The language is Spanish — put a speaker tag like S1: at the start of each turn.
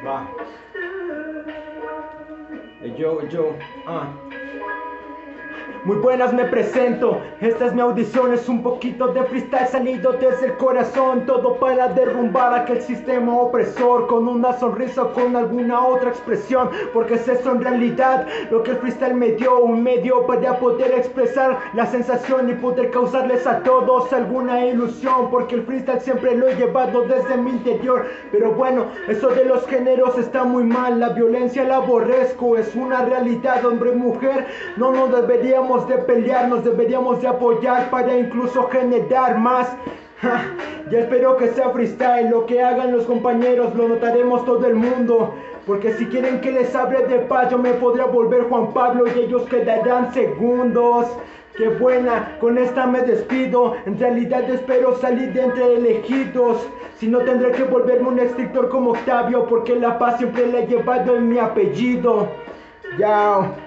S1: Va. Yo. Muy buenas, me presento, esta es mi audición, es un poquito de freestyle salido desde el corazón. Todo para derrumbar aquel sistema opresor, con una sonrisa o con alguna otra expresión, porque es eso en realidad lo que el freestyle me dio, un medio para poder expresar la sensación y poder causarles a todos alguna ilusión, porque el freestyle siempre lo he llevado desde mi interior. Pero bueno, eso de los géneros está muy mal, la violencia la aborrezco, es una realidad, hombre y mujer, no nos deberíamos de pelear, nos deberíamos de apoyar para incluso generar más. Ya espero que sea freestyle, lo que hagan los compañeros lo notaremos todo el mundo, porque si quieren que les hable de paz yo me podría volver Juan Pablo y ellos quedarán segundos. Qué buena, con esta me despido, en realidad espero salir de entre elegidos, si no tendré que volverme un escritor como Octavio, porque la paz siempre la he llevado en mi apellido. Yao.